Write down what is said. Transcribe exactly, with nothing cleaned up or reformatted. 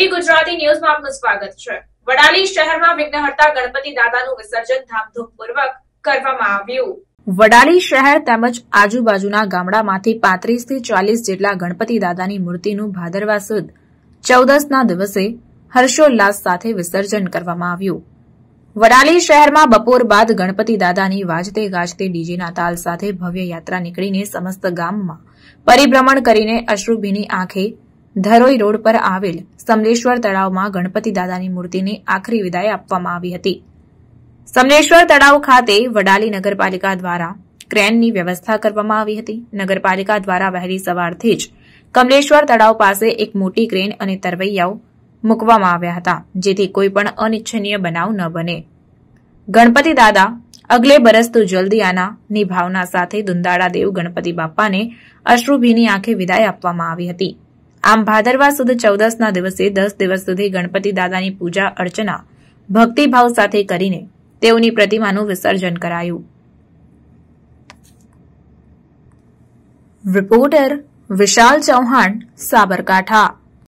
TV Gujarati ન્યૂઝમાં આપનું સ્વાગત છે। વડાલી શહેરમાં વિઘ્નહર્તા ગણપતિ દાદાનું વિસર્જન ધામધૂમપૂર્વક કરવામાં આવ્યું। વડાલી શહેર તેમજ આજુબાજુના ગામડામાંથી પાંત્રીસ થી ચાલીસ જેટલા ગણપતિ દાદાની મૂર્તિનું ભાદરવા સુદ ચૌદસના દિવસે હર્ષોલ્લાસ સાથે વિસર્જન કરવામાં આવ્યું। વડાલી શહેરમાં બપોર બાદ ગણપતિ દાદાની વાજતે ગાજતે ડીજેના તાલ સાથે ભવ્ય યાત્રા નીકળીને સમસ્ત ગામમાં પરિભ્રમણ કરીને અશ્રુભીની આંખે ધરોઈ રોડ પર આવેલ સમલેશ્વર તળાવમાં ગણપતિ દાદાની મૂર્તિની આખરી વિદાય આપવામાં આવી હતી। સમલેશ્વર તળાવ ખાતે વડાલી નગરપાલિકા દ્વારા ક્રેનની વ્યવસ્થા કરવામાં આવી હતી। નગરપાલિકા દ્વારા વહેલી સવારથી જ કમલેશ્વર તળાવ પાસે એક મોટી ક્રેન અને તરવૈયાઓ મૂકવામાં આવ્યા હતા, જેથી કોઈપણ અનિચ્છનીય બનાવ ન બને। ગણપતિ દાદા અગલે બરસ તો જલ્દી આના ની ભાવના સાથે દુંદાળા દેવ ગણપતિ બાપાને અશ્રુભીની આંખે વિદાય આપવામાં આવી હતી। આમ ભાદરવા સુદ ચૌદસના દિવસે દસ દિવસ સુધી ગણપતિ દાદાની પૂજા અર્ચના ભક્તિભાવ સાથે કરીને તેઓની પ્રતિમાનું વિસર્જન કરાયું। રિપોર્ટર વિશાલ ચૌહાણ, સાબરકાંઠા।